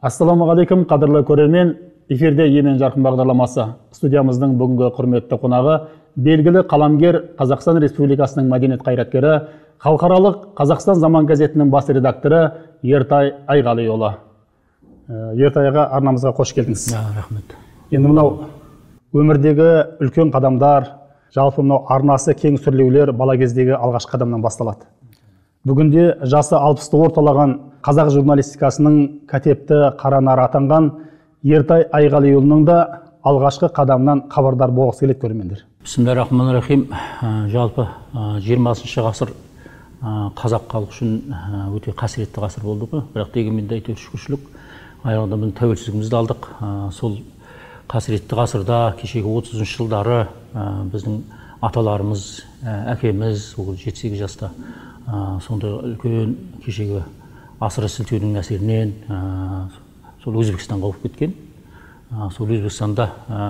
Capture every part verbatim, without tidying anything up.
Ассаламағалейкум, қадірлі көрермен. Эфирде Емен жарқын бағдарламасы. Студиямыздың бүгінгі құрметті қонағы белгілі қаламгер, Қазақстан Республикасының мәдениет қайраткері, халықаралық Қазақстан Заман газетінің бас редакторы Ертай Айғалиұлы. Ертайға арнамызға қош келдіңіз. Рахмет. Енді мынау өмірдегі үлкен қадамдар, жалпы мынау арнасы кең сүрлеулер бала кездегі алғашқы қадамнан басталады. Бүгінде жасы алпысты орталаған қазақ журналистикасының катепті қара нары атанған Ертай Айғалиұлының да алғашқы қадамнан хабардар болғысы келеді көрермендер. Бисмиллахиррахманиррахим. Жалпы жиырмасыншы ғасыр қазақ халқы үшін өте қасіретті ғасыр болды ғой. Бірақ дегенмен де әйтеуір шүкіршілік, аяғында біз тәуелсіздігімізді алдық. Сол қасіретті ғасырда кешегі отызыншы жылдары біздің аталарымыз, әкеміз жеті сегіз жаста сондай үлкен кешегі асыры сілтеудің әсерінен сол Өзбекстанға ауып кеткен. Сол Өзбекстанда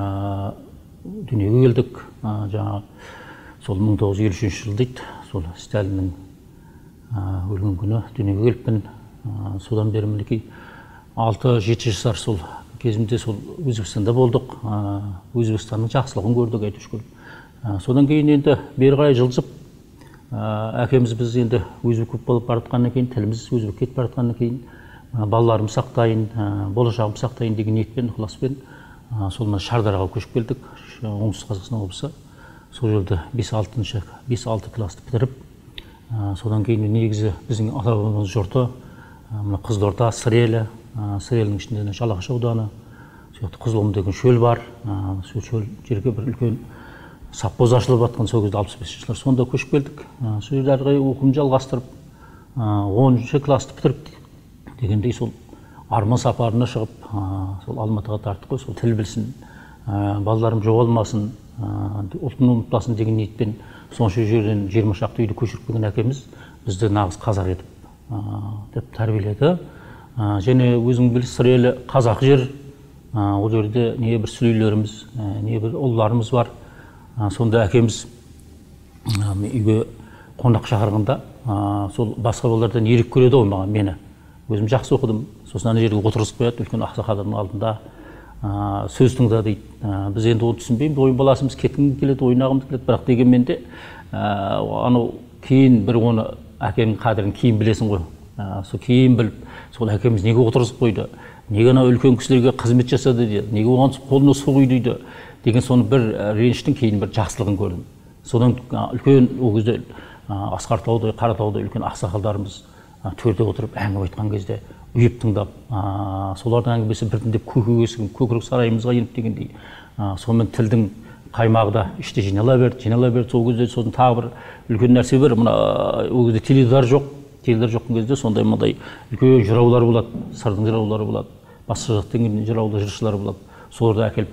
дүниеге келдік. Жаңа сол мың тоғыз жүз елу үшінші жыл дейді. Сол Сталиннің өлген күні дүниеге келіппін. Содан бері мінекей алты жеті жасар сол кезімде сол Өзбекстанда болдық. Өзбекстанның жақсылығын көрдік, әйтеуір шүкір. Содан кейін енді бері қарай жылжып, әкеміз біз енді өзбек болып бара жатқаннан кейін, тіліміз өзбек кетіп бара жатқаннан кейін, балаларымды сақтайын, болашағымды сақтайын деген ниетпен, ықыласпен сол Шардараға көшіп келдік, оңтүстік Қазақстан облысы. Сол жерде бес алты класты бітіріп, содан кейін негізі біздің ата-бабамыз жұрты Қызылорда, Сырелі, Сырелінің ішінде Жалағаш ауданы, Қызылом деген шөл бар, сол шөл жерге бір үлкен саппоз ашылып жатқан сол кезде алпыс бесінші жылдар сонда көшіп келдік. Сол жерде әрі қарай оқуымды жалғастырып, оныншы класты бітіріп дегендей сол арман сапарына шығып, сол Алматыға тарттық қой, сол тіл білсін, балаларым жоғалмасын, ұлтын ұмытпасын деген ниетпен сонша жерден жиырма шақты үйді көшіріп келген әкеміз бізді нағыз қазақ етіп деп тәрбиеледі. Және өзің білесіз, Сырелі қазақ жер, ол жерде не бір сүлейлеріміз, не бір ұлларымыз бар. Сонда әкеміз үйге қонақ шақырғанда сол басқа балалардан ерек көреді ғой маған, мені. Өзім жақсы оқыдым. Сосын ана жерге отырғызып қояды, үлкен ақсақалдардың алдында сөз тыңда дейді. Біз енді оны түсінбейміз, ойын баласымыз кеткім келеді, ойнағымыз келеді, бірақ дегенмен де анау кейін бір оны әкемнің қадірін кейін білесің ғой. Сол кейін біліп, сол әкеміз неге отырғызып қойды, неге ана үлкен кісілерге қызмет жасады дейді, неге оған қолына су құйды дейді деген соны бір реніштің кейін бір жақсылығын көрдім. Содан үлкен ол кезде Асқартаудай, Қаратаудай үлкен ақсақалдарымыз төрде отырып әңгіме айтқан кезде ұйып тыңдап, солардың әңгімесі біртіндеп көкірек көкірек сарайымызға еніп дегендей. Сонымен тілдің қаймағы да іште жинала берді, жинала берді. Сол кезде сосын тағы бір үлкен нәрсе бар. Мына ол кезде теледидар жоқ, теледидар жоққан кезде сондай мындай үлкен жыраулар болады, сырдың жыраулары болады, басқа жақтың жыраулы жыршылар болады. Соларды әкеліп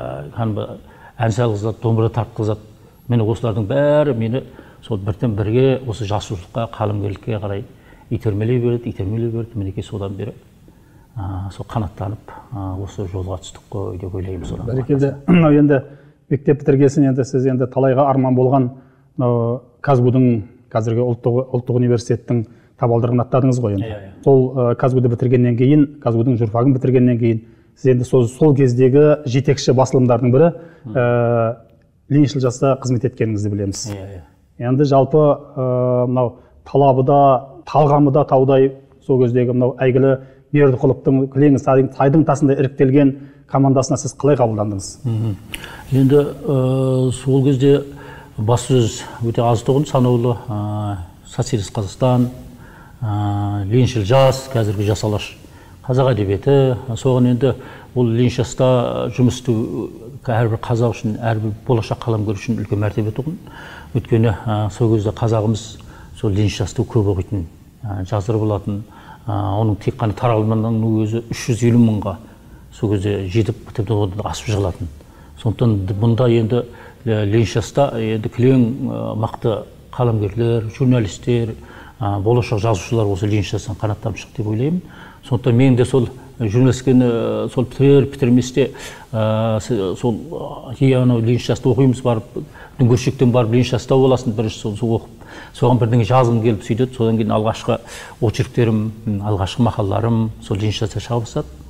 ән салғызады, домбыра тартқызады. Мені осылардың бәрі мені сол бірден бірге осы жасушылыққа, қаламгерлікке қарай итермелей берді, итермелей берді. Мінекей содан бері сол қанаттанып осы жолға түстік қой деп ойлаймын. Бәрекелді. Енді мектеп бітіргесін енді сіз енді талайға арман болған Казгудың, қазіргі ұлттық университеттің табалдырығын аттадыңыз ғой енді. Сол Казгуды бітіргеннен кейін, Казгудың журфагын бітіргеннен кейін сіз енді сол кездегі жетекші басылымдардың бірі Лениншіл жаста қызмет еткеніңізді білеміз. Енді жалпы мынау талабы да, талғамы да таудай сол кездегі мынау әйгілі Бердіқұловтың кілең сайдың тасында іріктелген командасына сіз қалай қабылдандыңыз? Енді сол кезде бас сөз өте аз тұғын, санаулы Социалист Қазақстан, Лениншіл жас, қазіргі жас алаш қазақ әдебиеті. Соған енді ол Лениншіл жаста жұмыс істеу әрбір қазақ үшін, әрбір болашақ қаламгер үшін үлкен мәртебе тұғын. Өйткені сол кезде қазағымыз сол Лениншіл жаста көп оқитын, жазыр болатын. Оның тек қана таралымының өзі үш жүз елу мыңға сол кезде жетіп, тіпті одан асып жығылатын. Сондықтан бұнда енді Лениншіл жаста енді кілең мақты қаламгерлер, журналистер, болашақ жазушылар осы Лениншіл жастан қанаттанып шықты деп ойлаймын. Сондықтан мен де сол журналистиканы сол бітірер-бітірместе сол анау Лениншіл жаста оқимыз барып, дүңгіршектен барып Лениншіл жаста боласын, бірінші сол оқып, соған бірдеңе жазғым келіп сөйтеді. Содан кейін алғашқы очерктерім, алғашқы мақалаларым сол Лениншіл жаста шыға бастады.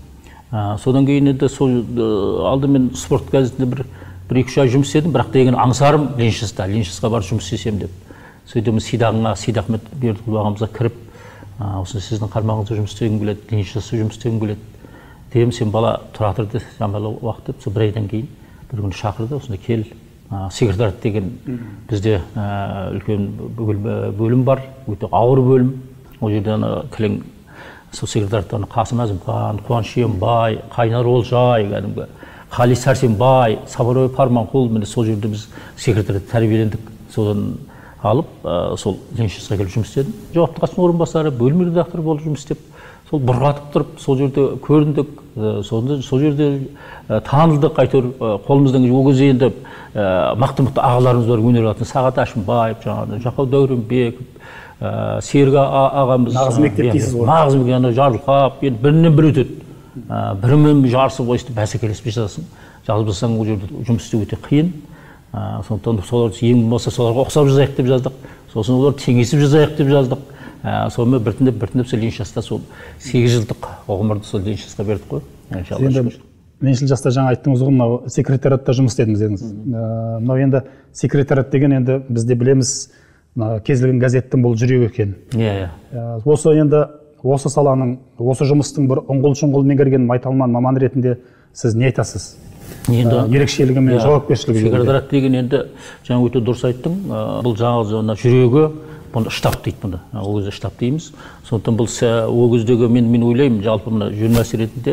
Содан кейін енді сол алдымен спорт газетінде бір бір екі үш ай жұмыс істедім, бірақ деген аңсарым Лениншаста, Лениншастқа барып жұмыс істесем деп. Сөйтіп Сейдағыңа, Сейдахмет Бердіқұл ағамызға кіріп, осы сіздің қармағыңызда жұмыс істегім келеді, Лениншаста жұмыс істегім келеді. Деймін, сен бала тұра тұрды, шамалы уақыт деп, сол бір айдан кейін бір күні шақырды, осында кел. Секретариат деген бізде үлкен бөлім бар, өте ауыр бөлім. Ол жерде кілең сол секретариаттан Қасым Әзімхан, Қуаныш Ембай, Қайнар Олжай, кәдімгі Қали Сәрсенбай, Сабырбай Парманқұл, міне сол жерде біз секретариатта тәрбиелендік. Содан алып, сол Лениншастқа келіп жұмыс істедім. Жауапты қасым орынбасары, бөлім редакторы болып жұмыс істеп, сол бұрғатып тұрып, сол жерде көріндік, сол жерде танылдық, әйтеуір қолымыздан ол кезде енді мықты-мықты ағаларымыз бар, өнер алатын Сағат Әшімбаев, жаңағы Жақау Дәуренбеков, Серік ағамыз, нағыз мектеп дейсіз ғой. Нағыз мектеп, жарылқап, енді бірінен бірі өтеді. Бірімен жарысып ойысты бәсекелеспей жатасың. Жалғыз болсаң ол жерде жұмыс істеу өте қиын. Сондықтан солар ең болмаса соларға ұқсап жазайық деп жаздық. Сосын олар теңесіп жазайық деп жаздық. Сонымен біртіндеп біртіндеп сол Лениншаста сол сегіз жылдық ғұмырды сол Лениншастқа бердік қой. Енді Лениншіл жаста жаңа айттыңыз ғой, мынау секретариатта жұмыс істедіңіз дедіңіз. Мынау енді секретариат деген енді бізде білеміз, кез келген газеттің бұл жүрегі екен. Иә, иә. Осы енді осы саланың, осы жұмыстың бір ұңғыл-шұңғыл меңгерген майталман маман ретінде сіз не айтасыз? Ерекшелігі мен жауапкершілігі. Секретариат деген енді жаңа өте дұрыс айттың, бұл жаңағы жүрегі, бұны штаб дейді, бұны ол кезде штаб дейміз. Сондықтан бұл ол кездегі мен мен ойлаймын, жалпы мына журналист ретінде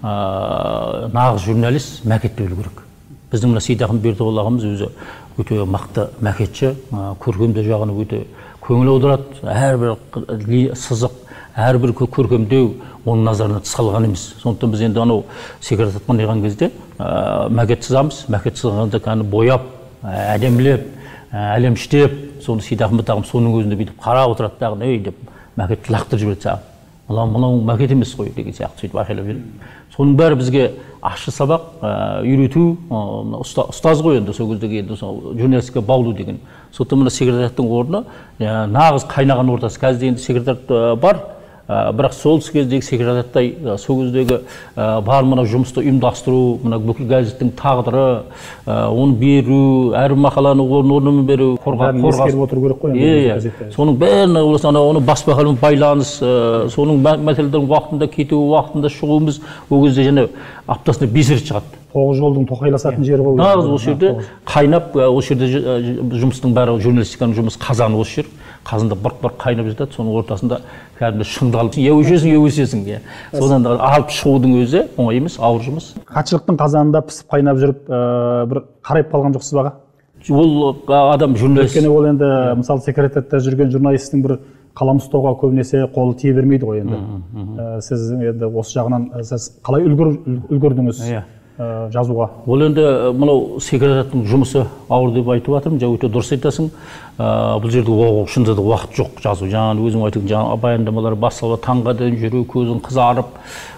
нағыз журналист макет білу керек. Біздің мына Сейдахмет Бердіқұл ағамыз өзі өте мықты макетші, көркемдеу жағына өте көңіл аударады. Әрбір сызық, әрбір көркемдеу оның назарына тыс қалған емес. Сондықтан біз енді анау секретариатқа келген кезде макет сызамыз, макет сызғанда кәні бояп, әдемілеп, әлемштеп, соны Сейдахмет ағам соның өзінде бүйтіп қарап отырады дағы, ей деп макетті лақтырып жібереді саған. Мынау макет емес қой деген сияқты сөйтіп айқайлап жүреді. Соның бәрі бізге ащы сабақ, үйрету, ұстаз ғой енді сол кездегі енді журналистика баулу деген. Сондықтан мына секретариаттың орны нағыз қайнаған ортасы. Қазір енді секретариат бар, бірақ сол кездегі секретариаттай сол кездегі бар мына жұмысты ұйымдастыру, мына бүкіл газеттің тағдыры, оны беру, әр мақаланы орнымен беру, қорғап ескеріп отыру керек қой. Иә, соның бәрін оны баспаханмен байланыс, соның мәселелердің уақытында кетуі, уақытында шығуымыз ол кезде және аптасына бес рет шығады. Тоғыз жолдың тоқайласатын жері ғой. Нағыз осы жерде қайнап, осы жерде жұмыстың бәрі, журналистиканың жұмысы қазаны осы жер. Қазында бұрқ-бұрқ қайнап жатады, соның ортасында кәдімгі шыңдалып, е өшесің, е өсесің. Содан алып шығудың өзі оңай емес, ауыр жұмыс. Хатшылықтың қазанында пісіп қайнап жүріп, бір қарайып қалған жоқсыз ба? Ол адам журналист. Өйткені ол енді мысалы секретариатта жүрген журналистің бір қалам ұстауға көбінесе қолы тие бермейді ғой енді. Сіз енді осы жағынан сіз қалай үлгердіңіз жазуға? Ол енді мынау секретариаттың жұмысы ауыр деп айтып жатырмын, жаңа өте дұрыс айтасың. Бұл жерде шынында да уақыт жоқ жазу. Жаңа өзің айтқан жаңа баяндамалар басталып, таңға дейін жүру, көзің қызарып,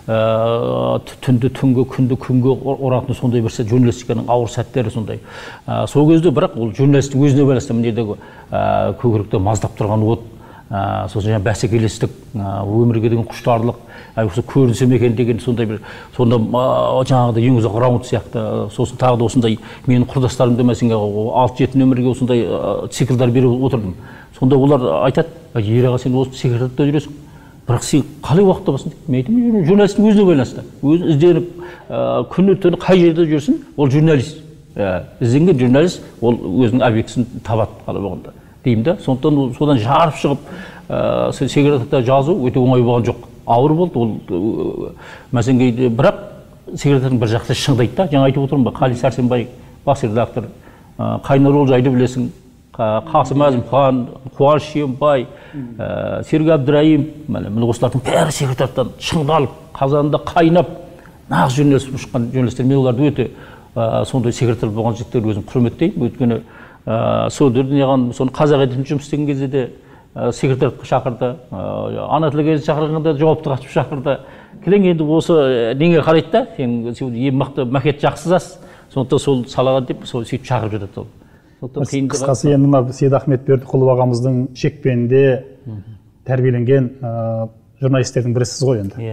түнді түнге, күнді күнге ұратын сондай бір журналистиканың ауыр сәттері сондай. Сол кезде бірақ ол журналисттің өзіне байланысты мынедегі көкіректе маздап тұрған от, сосын жаңа бәсекелестік, өмірге деген құштарлық, осы көрінсем екен деген сондай бір, сонда жаңағыда ең ұзақ раунд сияқты, сосын тағы да осындай менің құрдастарым демесің, алты жеті нөмірге осындай циклдар беріп отырдым. Сонда олар айтады, ер аға сен осы секретариатта жүресің, бірақ сен қалай уақыт табасың дейді. Мен айтамын, журналисттің өзіне байланысты. Өзі ізденіп, күні түні қай жерде жүрсін, ол журналист. Ізденген журналист, ол өзінің объектісін табады қалай болғанда. Деймін да, сондықтан содан жарып шығып, секретариатта жазу өте оңай болған жоқ. Ауыр болды, ол мәселеге, бірақ секретарьтың бір жақсы шыңдайды да, жаңа айтып отырмын ба, Қали Сәрсенбай, бас редактор, Қайнар Олжайды білесің, Қасым Әзімхан, Қуаныш Ембай, Серік Әбдірайым, міне осылардың бәрі секретариаттан шыңдалып, қазанында қайнап, нағыз журналист шыққан журналистер, мен оларды өте сондай секретар болған жігіттер өзім құрметтеймін. Өйткені сол дүрден соны қазақ әдебиетінде жұмыс істеген кезде де секретариатқа шақырды, ана тілі газет шақырғанда жауапты қатып шақырды. Кілең енді осы неге қарайды да, сен ең мықты макет жақсы жазасыз, сондықтан сол салаға деп сол сөйтіп шақырып жатады. Қысқасы енді мына Сейдахмет Бердіқұл ағамыздың шекпенінде тәрбиеленген журналистердің бірісіз ғой енді.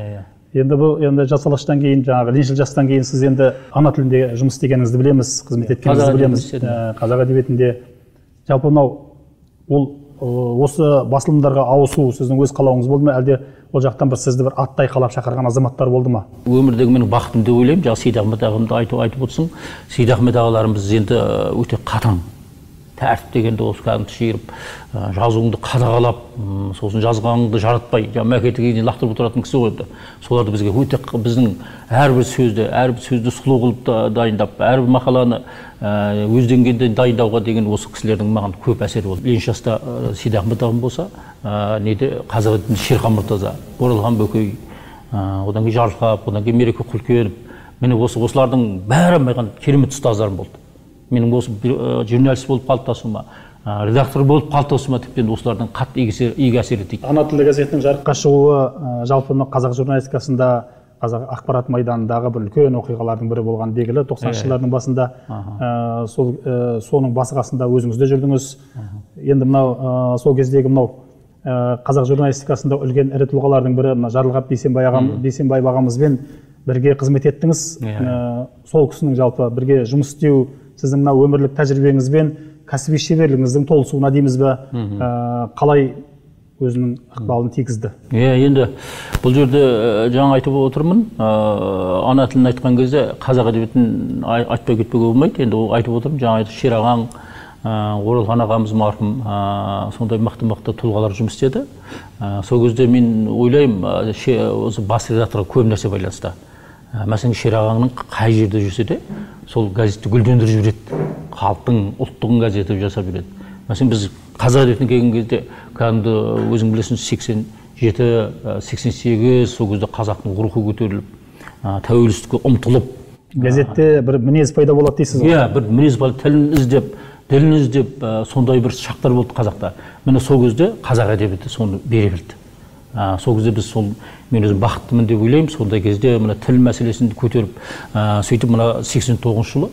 Енді бұл енді жас алаштан кейін, жаңағы лениншіл жастан кейін сіз енді ана тілінде жұмыс істегеніңізді білеміз, қызмет еткеніңізді білеміз. Қазақ әдебиетінде жалпы мынау ол осы басылымдарға ауысу сіздің өз қалауыңыз болды ма, әлде ол жақтан бір сізді бір аттай қалап шақырған азаматтар болды ма? Өмірдегі менің бақытым деп ойлаймын. Жаңа Сейдахмет ағамды айтып айтып отырсың. Сейдахмет ағаларымыз енді өте қатаң. Тәртіп дегенде осы кәдімгі шиырып, жазуыңды қадағалап, сосын жазғаныңды жаратпай, мәкеті кейінен лақтырып отыратын кісі ғой. Соларды бізге өте біздің әрбір сөзді, әрбір сөзді сұлу қылып дайындап, әрбір мақаланы өз деңгейінде дайындауға деген осы кісілердің маған көп әсері болды. Лениншіл жаста Сейдахмет ағам болса, неде қазақ әдебиетінде Шерхан Мұртаза, Оралхан Бөкей, одан кейін Жарылқап, одан кейін Мереке Құлкенов. Міне осы осылардың бәрі маған керемет ұстаздарым болды. Менің осы журналист болып қалыптасуыма, редактор болып қалыптасуыма тіптен осылардың қатты игі әсер етті. Ана тілі газетінің жарыққа шығуы жалпы қазақ журналистикасында, қазақ ақпарат майданындағы бір үлкен оқиғалардың бірі болған белгілі. тоқсаныншы жылдардың басында сол соның басы қасында өзіңіз де жүрдіңіз. Енді мынау сол кездегі мынау қазақ журналистикасында үлкен ірі тұлғалардың бірі Жарылғап Бейсенбай ағам, Бейсенбай ағамызбен бірге қызмет еттіңіз. Сол кісінің жалпы бірге жұмыс істеу сіздің мына өмірлік тәжірибеңізбен кәсіби шеберлігіңіздің толысуына дейміз бе, қалай өзінің ықпалын тигізді? Иә, енді бұл жерде жаңа айтып отырмын, ана тілін айтқан кезде қазақ әдебиетін айтпай кетпеуге болмайды. Енді ол айтып отырмын, жаңа айтып Шерағаң, Оралхан ағамыз марқұм, сондай мықты-мықты тұлғалар жұмыс істеді. Сол кезде мен ойлаймын, осы бас редакторға көп нәрсе байланысты. Мәселен, Шерағаңның қай жерде жүрсе де, сол газетті гүлдендіріп жүреді. Халықтың, ұлттығын газеті жасап жүреді. Мәселен, біз қазақ әдебиетіне келген кезде, кәдімгі өзің білесің, сексен жеті, сексен сегіз, сол кезде қазақтың рухы көтеріліп, тәуелсіздікке ұмтылып. Газетте бір мінез пайда болады дейсіз ғой? Иә, бір мінез пайда, тілін іздеп, тілін іздеп, сондай бір шақтар болды қазақта. Міне сол кезде қазақ әдебиеті соны бере білді. Сол кезде біз сол мен өзім бақыттымын деп ойлаймын. Сондай кезде мына тіл мәселесін көтеріп, сөйтіп мына сексен тоғызыншы жылы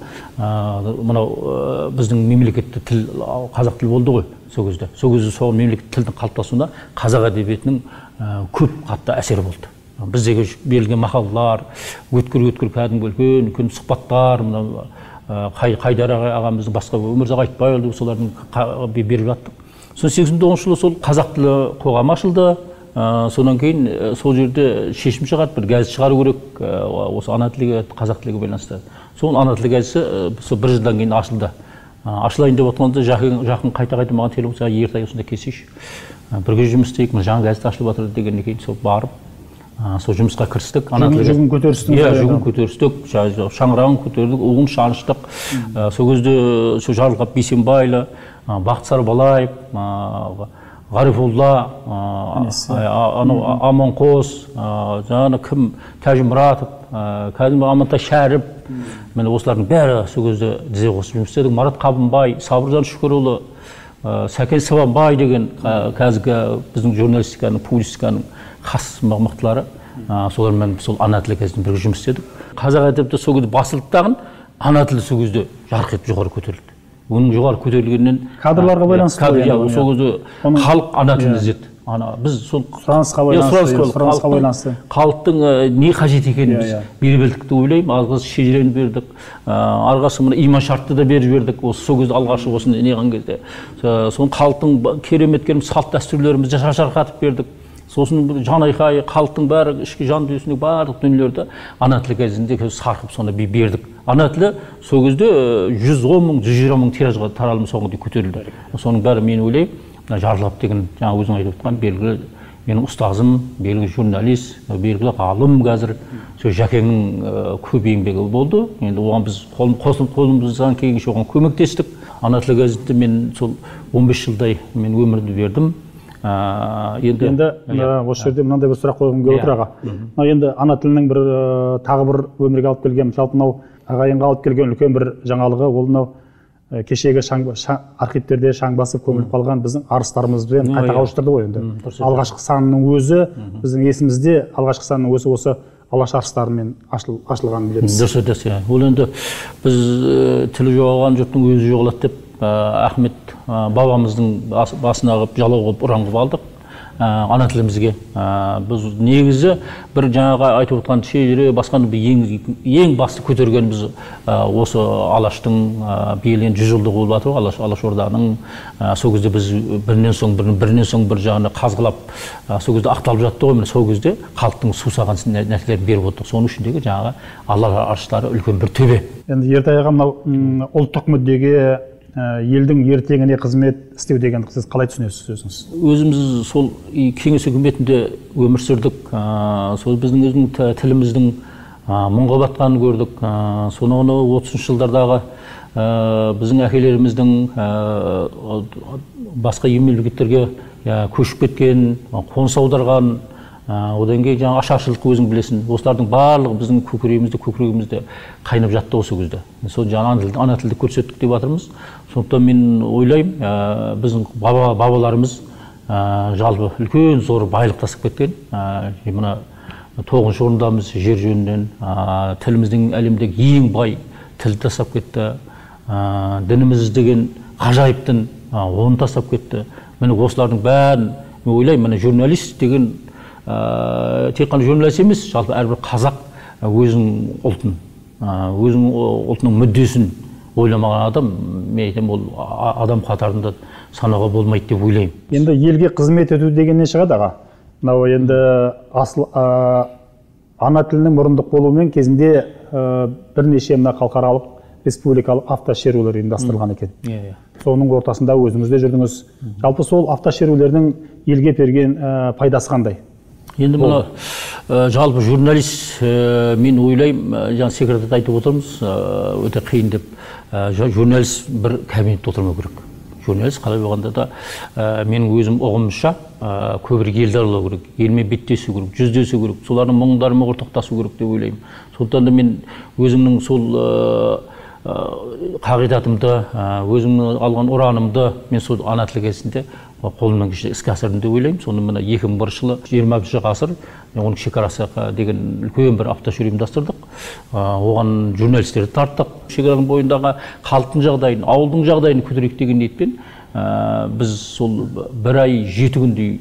мынау біздің мемлекетті тіл қазақ тілі болды ғой сол кезде. Сол кезде сол мемлекет тілдің қалыптасуына қазақ әдебиетінің көп қатты әсері болды. Біздегі берілген мақалалар, өткір-өткір кәдімгі үлкен үлкен сұхбаттар, мына Қайдар ағамыздың, басқа Өмірзақ Айтбайұлы солардың беріп жаттық. Сол сексен тоғызыншы жылы сол қазақ тілі қоғамы ашылды. Содан кейін сол жерде шешім шығарды, бір газет шығару керек, осы ана тіліге, қазақ тіліге байланысты. Сол ана тілі газеті сол бір жылдан кейін ашылды. Ашылайын деп отқанда жақын қайта-қайта маған телефон соғып, ертай осында келсейші, бірге жұмыс істейік, жаңа газет ашылып жатыр дегеннен кейін сол барып, сол жұмысқа кірістік. Жүгін көтерістік. Иә, жүгін көтерістік, шаңырағын көтердік, уын шаныштық. Сол кезде Жарылғап Бейсенбайлы, Бақыт Сарбалаев, Ғарифолла, Аманқос, жаңағы кім, Тәжімұратов, кәдімгі Амантай Шәріп, мені осылардың бәрі сол кезде тізе қосып жұмыс істедік. Марат Қабынбай, Сабыржан Шүкірұлы, Сәкен Сабанбай деген қазіргі біздің журналистиканың, публистиканың қас мықтылары, солармен сол ана тілі газетінде бірге жұмыс істедік. Қазақ әдебиеті сол кезде басылып тағын, ана тілі сол кезде жарқ етіп жоғары көтерілді. Оның жоғары көтерілгеннен кадрларға байланысты ғой. Сол кезде халық ана тілін іздеді. Біз сол сұранысқа байланысты халықтың не қажет екенін біз беріп білдік деп ойлаймын. Алғаш шежірені бердік, алғаш мына иман шартты да беріп бердік. Осы сол кезде алғашы осыны неған кезде. Соның халықтың керемет керемет салт дәстүрлерімізді жарқыратып бердік. Сосын жан айқайы, халықтың бәрі ішкі жан дүниесіндегі барлық дүниелерді ана тілі газетінде сарқып сонда бердік. Ана тілі сол кезде жүз он мың, жүз жиырма мың тиражға таралым соңында көтерілді. Соның бәрі мен ойлаймын, Жарылғап деген жаңа өзің айтып отқан белгілі менің ұстазым, белгілі журналист, белгілі ғалым қазір. Сол Жәкеңнің көп еңбегі болды. Енді оған біз қолымыздан келгенше оған көмектестік. Ана тілі газетінде мен сол он бес жылдай мен өмірімді бердім. Енді осы жерде мынандай бір сұрақ қойғым келіп отыр аға. Енді ана тілінің бір тағы бір өмірге алып келген, жалпы мынау ағайынға алып келген үлкен бір жаңалығы, ол мынау кешегі архивтерде шаң басып көміліп қалған біздің арыстарымызбен қайта қауыштырды ғой. Енді алғашқы санның өзі біздің есімізде, алғашқы санның өзі осы Алаш арыстарымен ашылғанын білеміз. Дұрыс айтасыз. Ол енді біз тілі жоғалған жұрттың өзі жоғалады деп Ахмет бабамыздың басына қылып жалау қылып ұран қылып алдық. ана тілімізге. Біз негізі бір жаңағы айтып отқан шежіре басқаны ең ең басты көтергеніміз осы Алаштың биыл жүз жылдығы болып жатыр ғой, Алаш Алашорданың. Сол кезде біз бірінен соң бірін бірінен соң бір жағына қазғылап сол кезде ақталып жатты ғой. Міне сол кезде халықтың сусаған нәтижелерін беріп отырдық. Соның ішіндегі жаңағы алла аршылары үлкен бір төбе. Енді ертайға мынау ұлттық мүддеге, елдің ертеңіне қызмет істеу дегенді сіз қалай түсінесіз өзіңіз? Өзіміз сол кеңес үкіметінде өмір сүрдік. Сол біздің өзінің тіліміздің мұңға батқанын көрдік. Соны отызыншы жылдардағы біздің әкелеріміздің басқа мемлекеттерге көшіп кеткен, қоныс аударған, одан кейін жаңа ашаршылық өзің білесің. Осылардың барлығы біздің көкірегімізде, көкірегімізде қайнап жатты осы кезде. Сол жаңа ана тілді көрсеттік деп жатырмыз. Сондықтан мен ойлаймын, біздің бабаларымыз жалпы үлкен зор байлық тасып кеткен. Мына тоғызыншы орындамыз жер жөнінен, тіліміздің әлемдегі ең бай тілді тастап кетті. Дініміз деген ғажайып дін, оны тастап кетті. Міне осылардың бәрін мен ойлаймын, міне журналист деген тек қана журналист емес, жалпы әрбір қазақ өзінің ұлтын, өзінің ұлтының мүддесін ойламаған адам, мен айтамын, ол адам қатарында санауға болмайды деп ойлаймын. Енді елге қызмет ету дегеннен шығады аға. Мынау енді асыл ана тілінің мұрындық болуымен кезінде бірнеше мына халықаралық республикалық автошерулер ұйымдастырылған екен. Соның ортасында өзіңіз де жүрдіңіз. Жалпы сол автошерулердің елге берген пайдасы қандай? Енді мұны жалпы журналист, мен ойлаймын, жаңа секретарь айтып отырмыз, өте қиын деп. Журналист бір кабинетте отырмау керек. Журналист қалай болғанда да менің өзім ұғымымша көбірек елді аралау керек, елмен беттесу керек, жүздесу керек, солардың мұңдарымен ортақтасу керек деп ойлаймын. Сондықтан да мен өзімнің сол қағидатымды, өзімнің алған ұранымды мен сол ана тілі кезінде қолымнан келгенше іске асырдым деп ойлаймын. Соны мына екі мың бірінші жылы жиырма бірінші ғасыр оның шекарасы деген үлкен бір автошеру ұйымдастырдық. Оған журналистерді тарттық. Шекараның бойындағы халықтың жағдайын, ауылдың жағдайын көтерейік деген ниетпен біз сол бір ай жеті күндей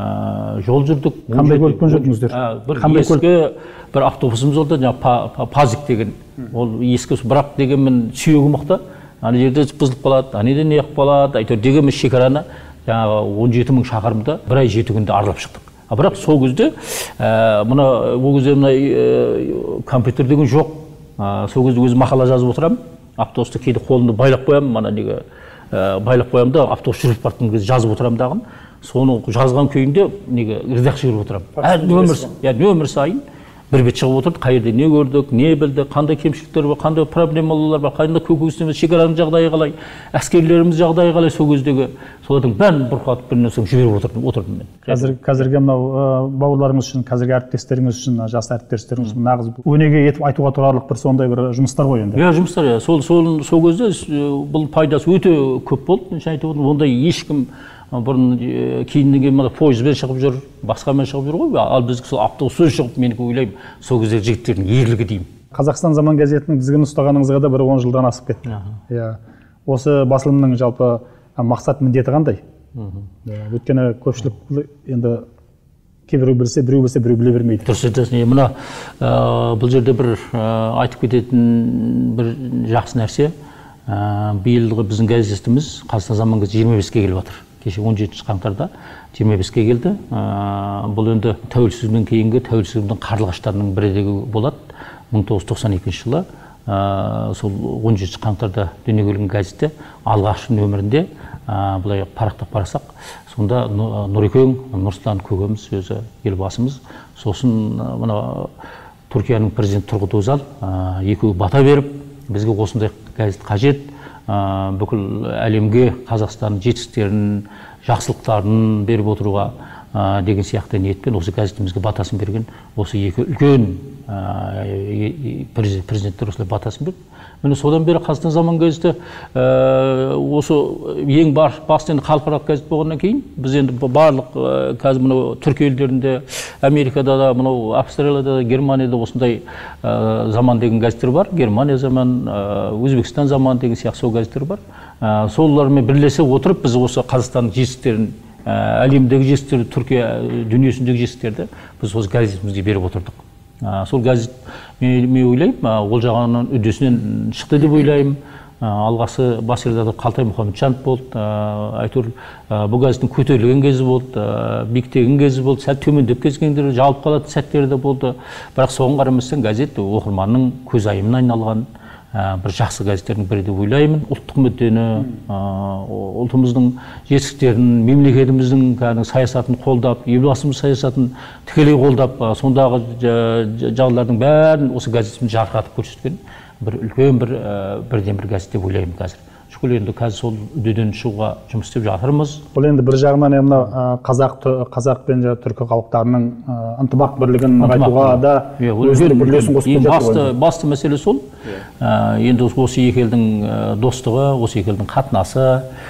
жол жүрдік. Қандай көлікпен жүрдіңіздер? Бір ескі бір автобусымыз болды, жаңа Пазик деген. Ол ескі, бірақ дегенмен сүйегі мықты. Ана жерде бұзылып қалады, ана жерде неғып қалады. Әйтеуір дегенмен шекараны жаңағы он жеті мың шақырымды бір ай жеті күнде аралап шықтық. Бірақ сол кезде мына ол кезде мына компьютер деген жоқ. Сол кезде өзім мақала жазып отырамын. Автобусты кейде қолымды байлап қоямын, мана неге байлап қоямын да автобус жүріп бара кезде жазып отырамын дағын. Соны жазған күйінде неге редакция жүріп отырамын. Нөмір, я нөмір сайын бір бет шығып отырды, қай жерде не көрдік, не білдік, қандай кемшіліктер бар, қандай проблемалар бар, қандай көкөніс, шекараның жағдайы қалай, әскерлеріміз жағдайы қалай, сол кездегі солардың бәрін бұрқатып бірінен соң жіберіп отырдым, отырдым мен. Қазір қазіргі мынау бауырларыңыз үшін, қазіргі әріптестеріңіз үшін, жас әріптестеріңіз үшін нағыз өнеге етіп айтуға тұрарлық бір сондай бір жұмыстар ғой енді. Иә, жұмыстар, иә. Сол сол сол кезде бұл пайдасы өте көп болды. Мен айтып отырмын, ондай ешкім бұрын кейіннен кейін пойызбен шығып жүр, басқамен шығып жүр ғой. Ал біз сол автобуспен шығып, мен ойлаймын, сол кезде жігіттердің ерлігі деймін. Қазақстан заман газетінің тізгінін ұстағаныңызға да бір он жылдан асып кетті. Иә. Осы басылымның жалпы мақсат міндеті қандай? Өйткені көпшілік енді кейбіреу білсе, біреу білсе, біреу біле бермейді. Дұрыс айтасың. Мына бұл жерде бір айтып кететін бір жақсы нәрсе. Биылғы біздің газетіміз Қазақстан заман газеті жиырма беске келіп жатыр. Кеше он жетінші қаңтарда жиырма беске келді. Бұл енді тәуелсіздіктен кейінгі тәуелсіздіктің қарлығаштарының бірі деуге болады. мың тоғыз жүз тоқсан екінші жылы сол он жетінші қаңтарда дүниеге келген газетте алғашқы нөмірінде былай парақтап қарасақ, сонда Нұрекең, Нұрсұлтан көкеміз, өзі елбасымыз, сосын мына Түркияның президенті Тұрғұт Өзал екеуі бата беріп, бізге осындай газет қажет, бүкіл әлемге Қазақстанның жетістіктерін, жақсылықтарын беріп отыруға деген сияқты ниетпен осы газетімізге батасын берген осы екі үлкен президенттер осылай батасын берді. Міне содан бері Қазақстан заман газеті осы ең басты енді халықаралық газет болғаннан кейін біз енді барлық қазір мынау Түркия елдерінде, Америкада да, мынау Австралияда да, Германияда осындай заман деген газеттер бар. Германия заман, Өзбекстан заман деген сияқты сол газеттер бар. Солармен бірлесе отырып біз осы Қазақстанның жетістіктерін әлемдегі жетістіктер, Түркия дүниесіндегі жетістіктерді біз осы газетімізге беріп отырдық. Сол газет мен ойлаймын, ол жағынан үдесінен шықты деп ойлаймын. Алғасы бас редактор Қалтай Мұхамеджанов болды. Әйтеуір бұл газеттің көтерілген кезі болды, биіктеген кезі болды, сәл төмендеп кеткендер, жалып қалатын сәттері де болды. Бірақ соған қарамастан газет оқырманның көзайымына айналған бір жақсы газеттердің бірі деп ойлаймын. Ұлттық мүддені, ұлтымыздың жетістіктерін, мемлекетіміздің саясатын қолдап, елбасымыз саясатын тікелей қолдап, сондағы жағдайлардың бәрін осы газетіміз жарқыратып көрсеткен бір үлкен бір бірден бір газет деп ойлаймын қазір. Шүкір енді қазір сол үдеден шығуға жұмыс істеп жатырмыз. Бұл енді бір жағынан мына қазақ қазақ пен түркі халықтарының ынтымақ бірлігін нығайтуға да өзінің үлесін қосып басты басты мәселе сол. Енді осы екі елдің достығы, осы екі елдің қатынасы,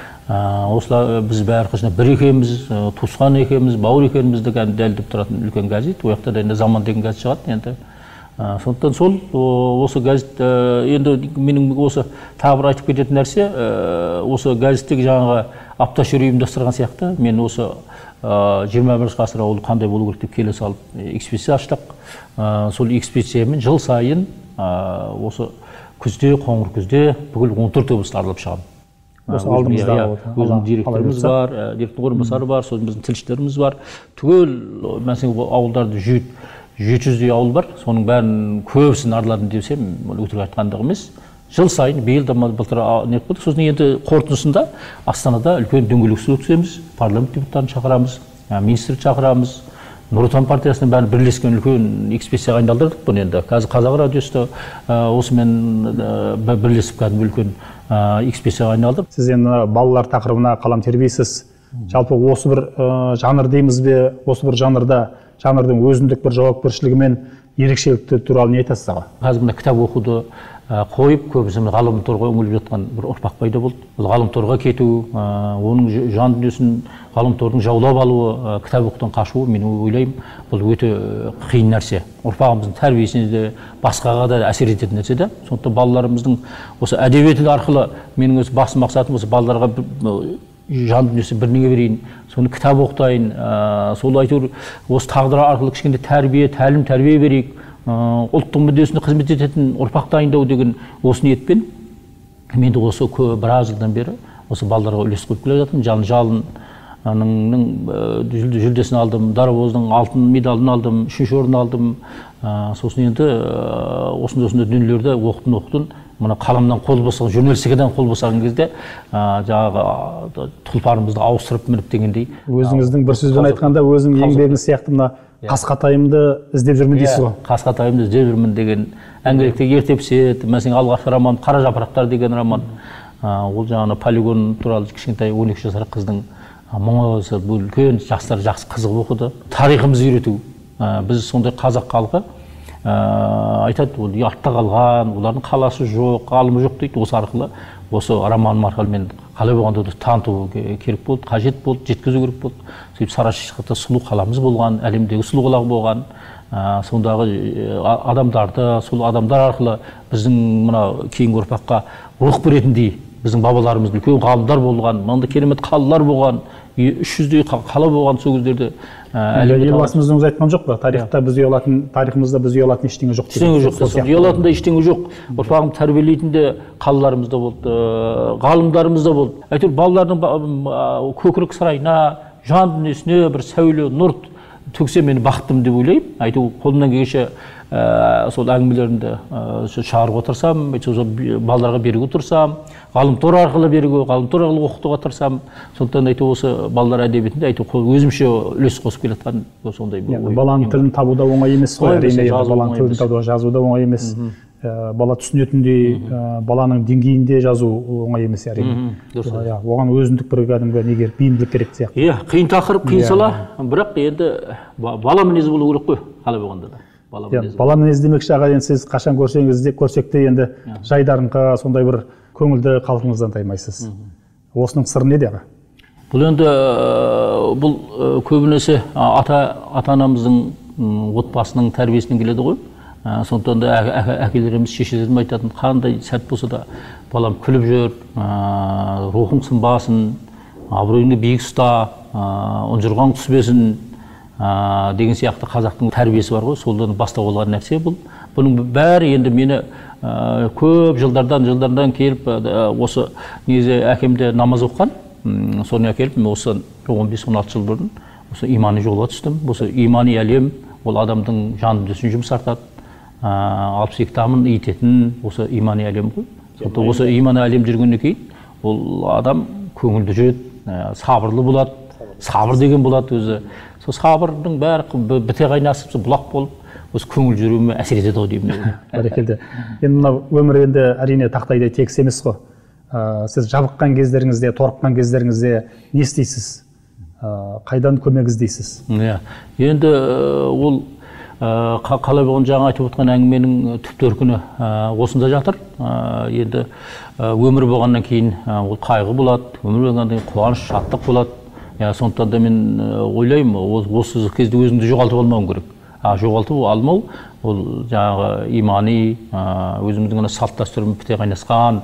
осылар біз бәрі бір екенбіз, туысқан екенбіз, бауыр екенбізді дәлелдеп тұратын үлкен газет. Ол жақта да енді Заман деген газет шығады енді. Сондықтан сол осы газет енді менің осы тағы бір айтып кететін нәрсе, осы газеттегі жаңағы апташер ұйымдастырған сияқты мен осы жиырма бірінші ғасырда ол қандай болу керек деп келе салып экспедиция аштық. Сол экспедициямен жыл сайын осы күзде, қоңыр күзде бүкіл он төрт облысты аралап шығамын. Осы алдымызда өзінің директорымыз бар, директор орынбасары бар, сосын біздің тілшілеріміз бар. Түгел мәселен ауылдарды жеті жүздей ауыл бар, соның бәрін көбісін араладым десем, өтірік айтқандық емес. Жыл сайын биыл да былтыр не қылдық. Сосын енді қорытындысында Астанада үлкен дөңгелек үстел өткіземіз, парламент депутаттарын шақырамыз, министр шақырамыз. Нұр Отан партиясының бәрін бірлескен үлкен экспедицияға айналдырдық бұны енді. Қазір Қазақ радиосы осымен бірлесіп кәдімгі үлкен экспедицияға айналдық. Сіз енді балалар тақырыбына қалам тербейсіз. Жалпы осы бір жанр дейміз бе, осы бір жанрда жанрдың өзіндік бір жауапкершілігі мен ерекшелікті туралы не айтасыз аға? Қазір мына кітап оқуды қойып, көбісі ғаламторға үңіліп жатқан бір ұрпақ пайда болды. Бұл ғаламторға кету, оның жан дүниесін ғаламтордың жаулап алуы, кітап оқудан қашуы, мен ойлаймын, бұл өте қиын нәрсе. Ұрпағымыздың тәрбиесіне де, басқаға да әсер ететін нәрсе де. Сондықтан балаларымыздың осы әдебиеті арқылы менің өз басым мақсатым осы балаларға жан дүниесі бірнеге берейін, соны кітап оқытайын, сол әйтеуір осы тағдыр арқылы кішкентай тәрбие, тәлім, тәрбие берейік, ұлттың мүддесіне қызмет ететін ұрпақ дайындау деген осы ниетпен мен де осы біраз жылдан бері осы балаларға үлес қойып келе жатырмын. Жалын жалынның жүлдесін алдым, дарабоздың алтын медалын алдым, үшінші орын алдым. Сосын енді осындай-осындай дүниелерді оқытын оқытын мына қаламнан қол босаған, журналистикадан қол босаған кезде жаңағы тұлпарымызды ауыстырып мініп дегендей. Өзіңіздің бір сөзбен айтқанда, өзің еңбегіңіз сияқты мына Қасқатайымды іздеп жүрмін дейсіз ғой. Қасқатайымды іздеп жүрмін деген әңгіректегі ерте пісет, мәселен алғашқы роман Қара жапырақтар деген роман. Ол жаңағы полигон туралы кішкентай он екі жасар қыздың мұңы, бұл үлкен жастар жақсы қызығып оқыды. Тарихымызды үйрету. Біз сондай қазақ халқы айтады, ол артта қалған, олардың қаласы жоқ, ғалымы жоқ дейді. Осы арқылы, осы романым арқылы мен қалай болғанда да таныту керек болды, қажет болды, жеткізу керек болды. Сөйтіп Сарайшықта сұлу қаламыз болған, әлемдегі сұлу қала болған, сондағы адамдарды, сол адамдар арқылы біздің мына кейінгі ұрпаққа рух беретіндей біздің бабаларымыз үлкен ғалымдар болған, мынандай керемет қалалар болған, үш жүздей қала болған сол кездерде. Елбасымыздың өзі айтқан жоқ па? Тарихта біз ұялатын, тарихымызда біз ұялатын ештеңе жоқ. Ештеңе жоқ. Ұялатын да ештеңе жоқ. Ұрпағын тәрбиелейтін де қалаларымыз да болды, ғалымдарымыз да болды. Әйтеуір балалардың көкірек сарайына, жан дүниесіне бір сәуле, нұр төгсе мені бақыттым деп ойлаймын. Әйтеуір қолымнан келгенше сол әңгімелерімді шығарып отырсам, балаларға беруге тұрсам, ғаламтор арқылы беруге, ғаламтор арқылы оқытуға тырысам. Сондықтан әйтеуір осы балалар әдебиетінде әйтеуір өзімше үлес қосып келе жатқан сондай. Баланың тілін табу да оңай емес қой, әрине. Баланың тілін табу, жазу да оңай емес. Бала түсінетіндей, баланың деңгейінде жазу оңай емес, әрине. Оған өзіндік бір кәдімгі негер бейімділік керек сияқты. Иә, қиын тақырып, қиын сала, бірақ енді бала мінезі болу керек қой, қалай болғанда да. Бала мінезі демекші аға, енді сіз қашан көрсеңіз де көрсек те енді жайдарыңқы сондай бір көңілді қалпыңыздан таймайсыз. Осының сыры неде аға? Бұл енді бұл көбінесе ата-анамыздың отбасының тәрбиесінен келеді ғой. Сондықтан да әкелеріміз, шешелерім айтатын, қандай сәт болса да балам күліп жүр, рухың сынбасын, абыройыңды биік ұста, ұнжырғаң түспесін деген сияқты қазақтың тәрбиесі бар ғой, солдан бастау алған нәрсе бұл. Бұның бәрі енді мені көп жылдардан жылдардан келіп осы негізі әкемде намаз оқыған, соны әкеліп осы он бес он алты жыл бұрын осы имани жолға түстім. Осы имани әлем ол адамдың жан дүниесін жұмсартады, алпыс екі тамын иітетін осы имани әлем ғой. Осы имани әлем жүргеннен кейін ол адам көңілді жүреді, сабырлы болады. Сабыр деген болады өзі. Сол сабырдың бәрі біте қайнасып, бұлақ болып, осы көңіл жүруіме әсер етеді ау деймін. Бәрекелді. Енді мынау өмір енді әрине тақтайдай тегіс емес қой. Сіз жабыққан кездеріңізде, торыққан кездеріңізде не істейсіз? Қайдан көмек іздейсіз? Енді ол қалай болған жаңа айтып отқан әңгіменің түп төркіні осында жатыр. Енді өмір болғаннан кейін ол қайғы болады, өмір болғаннан кейін қуаныш, шаттық болады. Сондықтан да мен ойлаймын, осы кезде өзіңді жоғалтып алмауың керек. Жоғалтып алмау, ол жаңағы имани, өзіміздің салт дәстүрмен біте қайнасқан,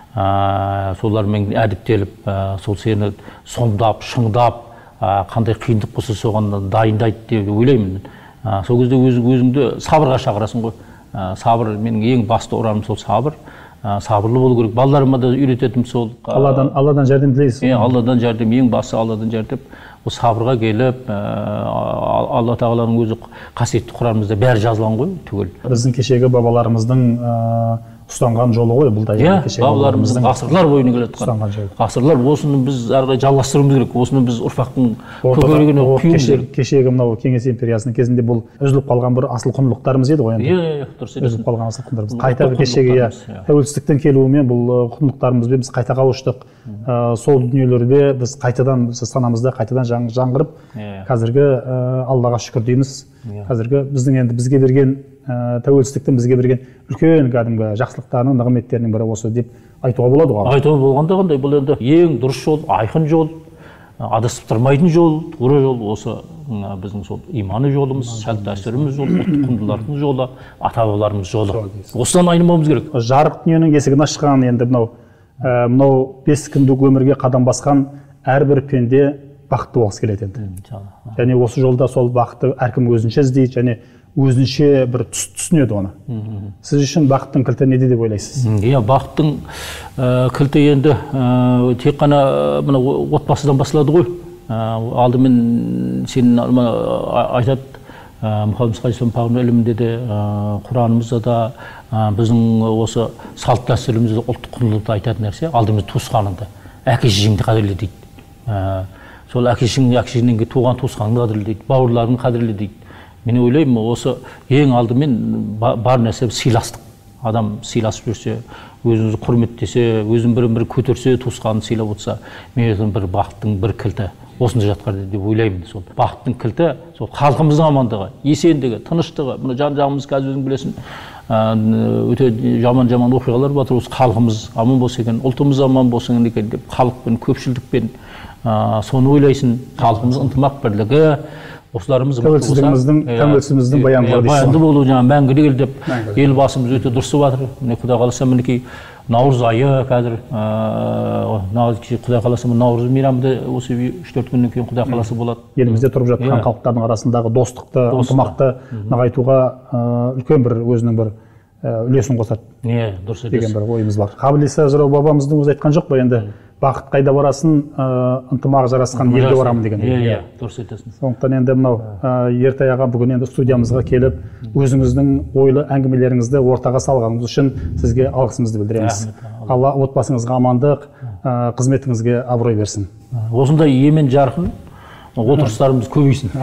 солармен әдіптеліп, сол сені сомдап, шыңдап, қандай қиындық болса соған дайындайды деп ойлаймын. Сол кезде өзіңді сабырға шақырасың ғой. Сабыр, менің ең басты ұраным сол сабыр. Сабырлы болу керек. Балаларыма да үйрететім сол. Алладан, Алладан жәрдем тілейсіз. Алладан жәрдем, ең басы Алладан жәрдем. Ол сабырға келіп, Алла тағаланың өзі қасиетті Құранымызда бәрі жазылған ғой, түгел. Біздің кешегі бабаларымыздың ұстанған жолы ғой, бұл да. Иә, бабаларымыздың ғасырлар бойына келе жатқан. Ғасырлар, осыны біз әрі қарай жалғастыруымыз керек. Осыны біз ұрпақтың көкірегіне құюымыз керек. Кешегі мынау Кеңес империясының кезінде бұл үзіліп қалған бір асыл құндылықтарымыз еді ғой енді. Иә, иә, дұрыс айтасың. Үзіліп қалған асыл құндылықтарымыз. Қайта кешегі тәуелсіздіктің келуімен бұл құндылықтарымызбен біз қайта қауыштық. Сол дүниелерде біз қайтадан санамызда қайтадан жаңғырып, қазіргі Аллаға шүкір дейміз. Қазіргі біздің енді бізге берген тәуелсіздіктің бізге берген үлкен кәдімгі жақсылықтарының, нығметтерінің бірі осы деп айтуға болады ғой. Айтуға болғанда қандай, бұл енді ең дұрыс жол, айқын жол, адасып тұрмайтын жол, тура жол осы біздің сол иманы жолымыз, салт дәстүріміз жолы, ұлттық құндылықтарымыз жолы, ата бабаларымыз жолы. Осыдан айнымауымыз керек. Жарық дүниенің есігін ашқан енді мынау мынау бес күндік өмірге қадам басқан әрбір пенде бақытты болғысы келеді енді. Және осы жолда сол бақытты әркім өзінше іздейді және өзінше бір түсінеді оны. Сіз үшін бақыттың кілті неде деп ойлайсыз? Иә, бақыттың кілті енді тек қана мына отбасыдан басылады ғой. Алдымен сен айтады, Мұхаммед Қайсым пағамбар ілімінде де, Құранымызда да, біздің осы салт дәстүрімізде ұлттық құндылықты айтатын нәрсе, алдымен туысқаныңды, әке-шешеңді қадірле дейді. Сол әке-шешеңнен кейін туған туысқаныңды қадірле дейді, бауырларыңды қадірле дейді. Мен ойлаймын, осы ең алдымен бар нәрсе сыйластық. Адам сыйласып жүрсе, өзіңізді құрметтесе, өзін бірін-бірі көтерсе, туысқанын сыйлап отырса, мен өзім бір бақыттың бір кілті осында жатқар деп ойлаймын. Сол бақыттың кілті сол халқымыздың амандығы, есендігі, тыныштығы. Мұны жан-жағымыз қазір өзің білесің, өте жаман-жаман оқиғалар бар. Осы халқымыз аман болса екен, ұлтымыз аман болса екен деп халықпен, көпшілдікпен соны ойлайсың. Халқымыз ынтымақ бірлігі, осыларымыз тәуелсіздігіміздің тәуелсіздігіміздің баяндылығы дейсіз. Баянды болу жаңа мәңгілік ел деп елбасымыз өте дұрысы жатыр. Міне Құдай қаласа мінекей Наурыз айы қазір Құдай қаласа Наурыз мейрамы осы үш төрт күннен кейін Құдай қаласа болады. Елімізде тұрып жатқан халықтардың арасындағы достықты, ынтымақты нығайтуға үлкен бір өзінің бір үлесін қосады. Иә, дұрыс айтасыз. Деген бір ойымыз бар. Қабілиса жырау бабамыздың өзі айтқан жоқ па енді? Бақыт қайда барасын, ынтымақ жарасқан елге барамын деген. Иә, дұрыс айтасың. Сондықтан енді мынау Ертай аға бүгін енді студиямызға келіп, өзіңіздің ойлы әңгімелеріңізді ортаға салғаныңыз үшін сізге алғысымызды білдіреміз. Алла отбасыңызға амандық, қызметіңізге абырой берсін. Осындай емен жарқын отырыстарымыз көбейсін.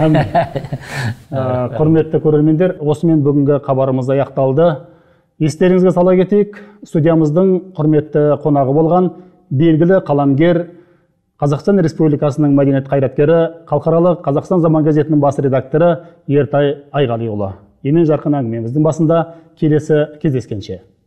Құрметті көрермендер, осымен бүгінгі хабарымыз аяқталды. Естеріңізге сала кетейік, студиямыздың құрметті қонағы болған белгілі қаламгер, Қазақстан Республикасының мәдениет қайраткері, халықаралық Қазақстан Заман газетінің бас редакторы Ертай Айғалиұлы. Емен жарқын әңгімеміздің басында келесі кездескенше.